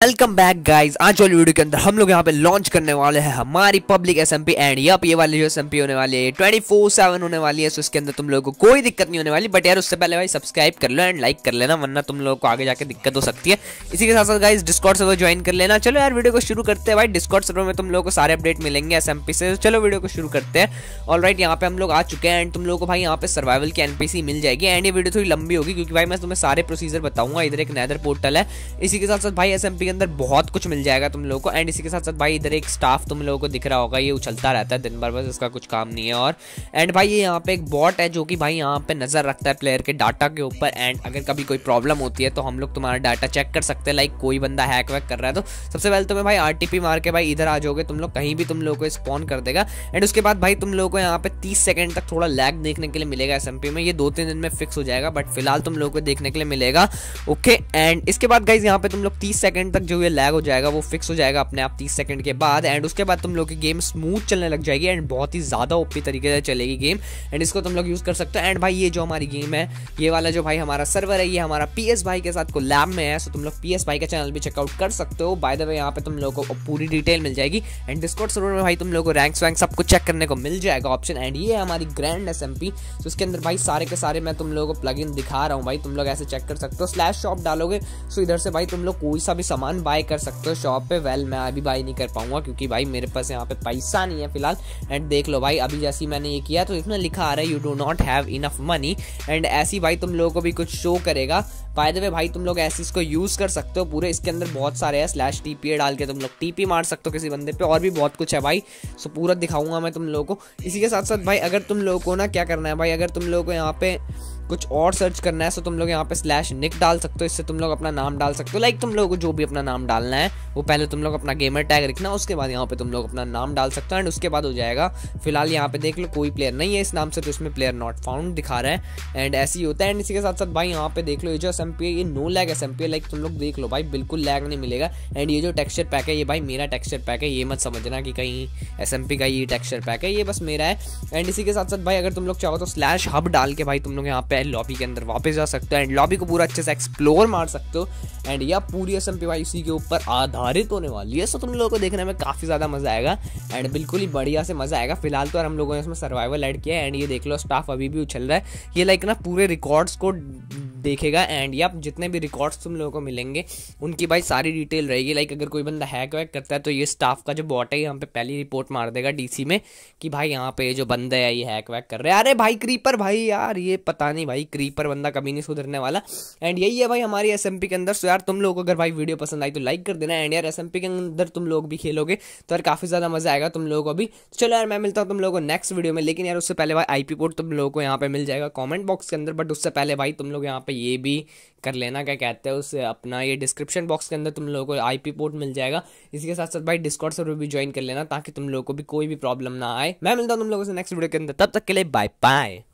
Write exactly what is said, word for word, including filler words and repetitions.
Welcome back guys. आज वाली video के अंदर हम लोग यहाँ पे लॉन्च करने वाले हैं हमारी पब्लिक एसएमपी एंड यप ये वाली जो एसएमपी होने वाली है ट्वेंटी फोर सेवन होने वाली है। सो इसके अंदर तुम लोगों को कोई दिक्कत नहीं होने वाली, बट यार उससे पहले भाई सब्सक्राइब कर लो एंड लाइक कर लेना, वरना तुम लोगों को आगे जाके दिक्कत हो सकती है। इसी के साथ साथ गाइज डिस्कॉर्ड सर्वर ज्वाइन कर लेना। चलो यार वीडियो को शुरू करते हैं। भाई डिस्कॉर्ड सर्वर में तुम लोगों को सारे अपडेट मिलेंगे एसएमपी से। चलो वीडियो को शुरू करते हैं। ऑलराइट, यहाँ पे हम लोग आ चुके हैं एंड तुम लोगों को भाई यहाँ पे सर्वाइवल की एनपीसी मिल जाएगी एंड ये वीडियो थोड़ी लंबी होगी क्योंकि भाई मैं तुम्हें सारे प्रोसीजर बताऊंगा। इधर एक नेदर पोर्टल है, इसी के साथ साथ भाई एसएमपी के अंदर बहुत कुछ मिल जाएगा तुम लोगों को एंड इसी के साथ साथ भाई इधर एक स्टाफ तुम लोगों को दिख रहा होगा, ये उछलता रहता है दिन भर, बस इसका कुछ काम नहीं है। और एंड भाई ये यहाँ पे एक बॉट है जो कि भाई यहाँ पे नजर रखता है प्लेयर के डाटा के ऊपर एंड अगर कभी कोई प्रॉब्लम होती है तो हम लोग तुम्हारा डाटा चेक कर सकते हैं। लाइक कोई बंदा हैक वैक कर रहा है तो सबसे पहले तुम्हें भाई आरटीपी मार के भाई इधर आ जाओगे तुम लोग, कहीं भी तुम लोग को स्पॉन कर देगा एंड उसके बाद भाई तुम लोगों को यहाँ पे तीस सेकंड तक थोड़ा लैग देखने के लिए मिलेगा एसएमपी में। ये दो तीन दिन में फिक्स हो जाएगा बट फिलहाल तुम लोगों को देखने के लिए मिलेगा। ओके, एंड इसके बाद गाइज यहाँ पे तुम लोग तीस सेकंड तक जो ये लैग हो जाएगा वो फिक्स हो जाएगा अपने आप तीस सेकंड के बाद एंड उसके बाद तुम लोग की गेम स्मूथ चलने लग जाएगी एंड बहुत ही ज़्यादा ओपी तरीके से चलेगी गेम एंड इसको तुम लोग यूज़ कर सकते हो। एंड भाई ये जो हमारी गेम है, ये वाला जो भाई हमारा सर्वर है, ये हमारा पीएस भाई के साथ कोलैब में है। सो तुम लोग पीएस भाई का चैनल भी चेकआउट कर सकते हो। बाय द वे यहाँ पे तुम लोगों को पूरी डिटेल मिल जाएगी एंड डिस्कॉर्ड सर्वर में भाई तुम लोगों को रैंक्स वैंक सब कुछ चेक करने को मिल जाएगा ऑप्शन। एंड ये है हमारी ग्रैंड एसएमपी। तो उसके अंदर भाई सारे के सारे मैं तुम लोगों को प्लगइन दिखा रहा हूँ भाई, तुम लोग ऐसे चेक कर सकते हो। स्लैश शॉप डालोगे सो इधर से भाई तुम लोग कोई सा भी सामान बाय कर सकते हो शॉप पे। वेल मैं अभी बाय नहीं कर पाऊंगा क्योंकि भाई मेरे पास यहाँ पे पैसा नहीं है फिलहाल। एंड देख लो भाई अभी जैसी मैंने ये किया तो इसमें लिखा आ रहा है you do not have enough money and ऐसी भाई तुम लोगों को भी कुछ शो करेगा। बाय द वे भाई तुम लोग ऐसे इसको यूज कर सकते हो पूरे, इसके अंदर बहुत सारे हैं। स्लैश टीपीए डाल के तुम लोग टीपी मार सकते हो किसी बंदे पे और भी बहुत कुछ है भाई। सो पूरा दिखाऊंगा मैं तुम लोगों को। इसी के साथ साथ भाई अगर तुम लोगों को ना क्या करना है भाई, अगर तुम लोगों को यहाँ पे कुछ और सर्च करना है तो तुम लोग यहाँ पे स्लैश निक डाल सकते हो, इससे तुम लोग अपना नाम डाल सकते हो। लाइक तुम लोगों को जो भी अपना नाम डालना है वो पहले तुम लोग अपना गेमर टैग रखना, उसके बाद यहाँ पे तुम लोग अपना नाम डाल सकते हो एंड उसके बाद हो जाएगा। फिलहाल यहाँ पे देख लो कोई प्लेयर नहीं है इस नाम से तो इसमें प्लेयर नॉट फाउंड दिखा रहा है एंड ऐसे ही होता है। एंड इसी के साथ साथ भाई यहाँ पे देख लो ये जो एसएमपी है ये नो लैग एसएमपी है। लाइक तुम लोग देख लो भाई बिल्कुल लैग नहीं मिलेगा एंड ये जो टेक्सचर पैक है ये भाई मेरा टेक्सचर पैक है, ये मत समझना कि कहीं एसएमपी का ये टेक्सचर पैक है, ये बस मेरा है। एंड इसी के साथ साथ भाई अगर तुम लोग चाहो तो स्लैश हब डाल के भाई तुम लोग यहाँ पे लॉबी के अंदर वापस जा सकते हो एंड लॉबी को पूरा अच्छे से एक्सप्लोर मार सकते हो एंड यह पूरी एसएमपी भाई इसी के ऊपर आधारित होने वाली है। सो तुम लोगों को देखने में काफी ज्यादा मजा आएगा एंड बिल्कुल ही बढ़िया से मजा आएगा। फिलहाल तो हम लोगों ने इसमें सर्वाइवल ऐड किया है एंड ये देख लो स्टाफ अभी भी उछल रहा है। ये लाइक ना पूरे रिकॉर्ड्स को देखेगा एंड या जितने भी रिकॉर्ड्स तुम लोगों को मिलेंगे उनकी भाई सारी डिटेल रहेगी। लाइक अगर कोई बंदा हैक वैक करता है तो ये स्टाफ का जो बॉट है यहाँ पे पहली रिपोर्ट मार देगा डीसी में कि भाई यहाँ पे जो बंदा है ये हैक वैक कर रहे हैं। अरे भाई क्रीपर भाई यार ये पता नहीं भाई क्रीपर बंदा कभी नहीं सुधरने वाला एंड यही है भाई हमारी एसएमपी के अंदर। सो यार तुम लोगों को अगर भाई वीडियो पसंद आई तो लाइक कर देना एंड यार एसएमपी के अंदर तुम लोग भी खेलोगे तो यार काफी ज्यादा मजा आएगा तुम लोगों को भी। चलो यार मैं मिलता हूँ तुम लोगों को नेक्स्ट वीडियो में, लेकिन यार उससे पहले भाई आईपी पोर्ट तुम लोगों को यहाँ पे मिल जाएगा कॉमेंट बॉक्स के अंदर। बट उससे पहले भाई तुम लोग यहाँ पे ये भी कर लेना क्या कहते हैं उससे अपना ये डिस्क्रिप्शन बॉक्स के अंदर तुम लोगों को आईपी पोर्ट मिल जाएगा। इसी के साथ साथ भाई डिस्कॉर्ड सर्वर भी ज्वाइन कर लेना ताकि तुम लोगों को भी कोई भी प्रॉब्लम ना आए। मैं मिलता हूँ तुम लोगों से नेक्स्ट वीडियो के अंदर, तब तक के लिए बाय बाय।